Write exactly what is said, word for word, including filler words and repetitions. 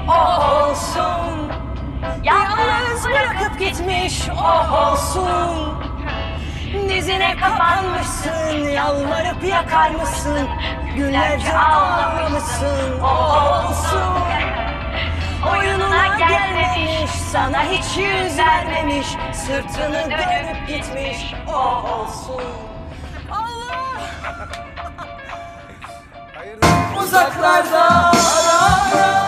oh olsun. Yalnız bırakıp gitmiş, oh olsun. Dizine kapanmışsın, yalvarıp yakar mısın? Günlerce ağlamışsın, oh olsun. Oyununa gelmemiş, sana hiç yüz vermemiş, sırtını dönüp gitmiş, oh olsun. Allah! Uzaklarda ara ara